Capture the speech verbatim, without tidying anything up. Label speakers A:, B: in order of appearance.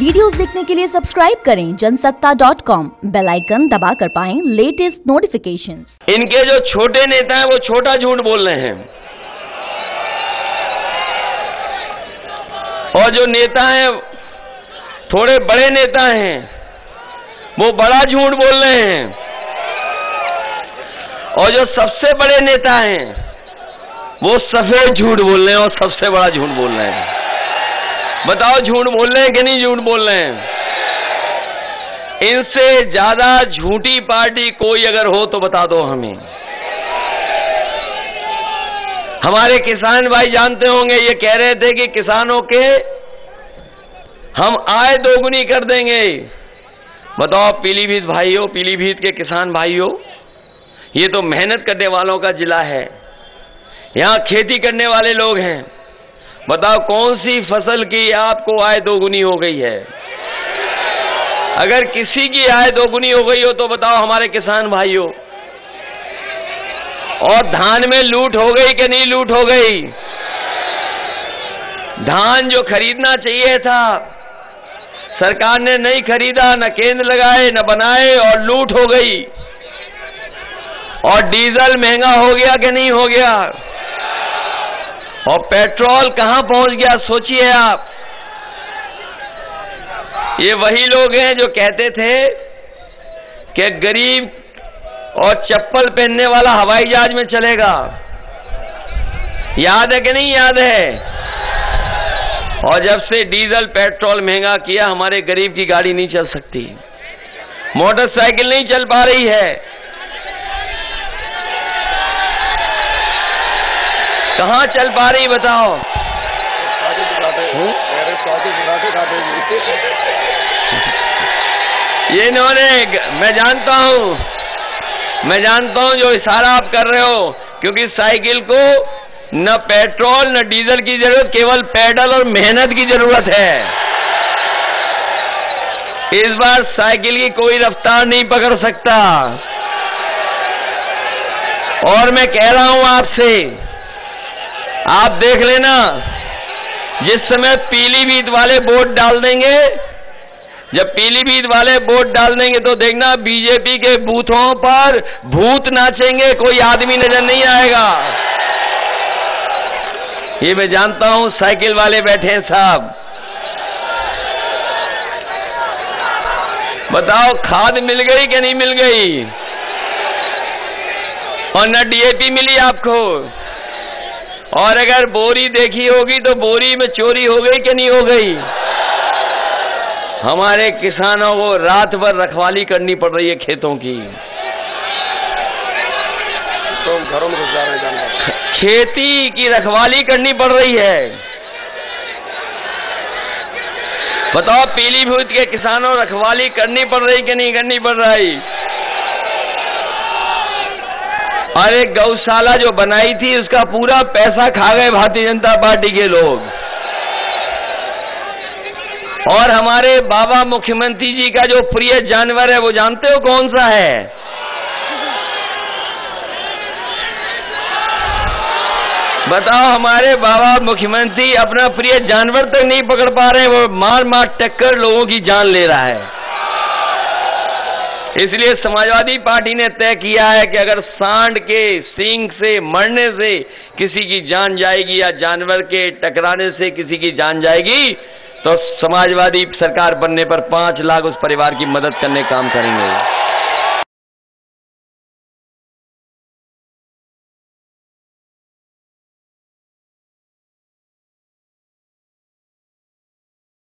A: Videos देखने के लिए सब्सक्राइब करें Jansatta dot com, bell icon दबा कर पाएं लेटेस्ट नोटिफिकेशंस।
B: इनके जो छोटे नेता हैं वो छोटा झूठ बोल रहे हैं और जो नेता हैं थोड़े बड़े नेता हैं वो बड़ा झूठ बोल रहे हैं और जो सबसे बड़े नेता हैं वो सफेद झूठ बोल रहे हैं और सबसे बड़ा झूठ बोल रहे हैं। बताओ झूठ बोल रहे हैं कि नहीं झूठ बोल रहे हैं? इनसे ज्यादा झूठी पार्टी कोई अगर हो तो बता दो हमें। हमारे किसान भाई जानते होंगे, ये कह रहे थे कि किसानों के हम आय दोगुनी कर देंगे। बताओ पीलीभीत भाइयों, पीलीभीत के किसान भाइयों, ये तो मेहनत करने वालों का जिला है, यहां खेती करने वाले लोग हैं। बताओ कौन सी फसल की आपको आय दोगुनी हो गई है? अगर किसी की आय दोगुनी हो गई हो तो बताओ हमारे किसान भाइयों। और धान में लूट हो गई कि नहीं लूट हो गई? धान जो खरीदना चाहिए था सरकार ने नहीं खरीदा, न केंद्र लगाए न बनाए और लूट हो गई। और डीजल महंगा हो गया कि नहीं हो गया? और पेट्रोल कहां पहुंच गया सोचिए आप। ये वही लोग हैं जो कहते थे कि गरीब और चप्पल पहनने वाला हवाई जहाज में चलेगा। याद है कि नहीं याद है? और जब से डीजल पेट्रोल महंगा किया, हमारे गरीब की गाड़ी नहीं चल सकती, मोटरसाइकिल नहीं चल पा रही है। कहां चल पा रही बताओ? ये इन्होंने, मैं जानता हूं मैं जानता हूं जो इशारा आप कर रहे हो, क्योंकि साइकिल को न पेट्रोल न डीजल की जरूरत, केवल पैडल और मेहनत की जरूरत है। इस बार साइकिल की कोई रफ्तार नहीं पकड़ सकता। और मैं कह रहा हूं आपसे, आप देख लेना, जिस समय पीलीभीत वाले वोट डाल देंगे, जब पीलीभीत वाले वोट डाल देंगे तो देखना बीजेपी के बूथों पर भूत नाचेंगे, कोई आदमी नजर नहीं आएगा। ये मैं जानता हूं, साइकिल वाले बैठे हैं साहब। बताओ खाद मिल गई कि नहीं मिल गई? और न डीएपी मिली आपको। और अगर बोरी देखी होगी तो बोरी में चोरी हो गई कि नहीं हो गई? हमारे किसानों को रात भर रखवाली करनी पड़ रही है खेतों की, तो घरों में घुस जा रहे हैं। खेती की रखवाली करनी पड़ रही है। बताओ पीलीभीत के किसानों रखवाली करनी पड़ रही कि नहीं करनी पड़ रही? अरे गौशाला जो बनाई थी उसका पूरा पैसा खा गए भारतीय जनता पार्टी के लोग। और हमारे बाबा मुख्यमंत्री जी का जो प्रिय जानवर है वो जानते हो कौन सा है? बताओ हमारे बाबा मुख्यमंत्री अपना प्रिय जानवर तक नहीं पकड़ पा रहे हैं, वो मार मार टक्कर लोगों की जान ले रहा है। इसलिए समाजवादी पार्टी ने तय किया है कि अगर सांड के सींग से मरने से किसी की जान जाएगी या जानवर के टकराने से किसी की जान जाएगी तो समाजवादी सरकार बनने पर पांच लाख उस परिवार की मदद करने का काम करेंगे।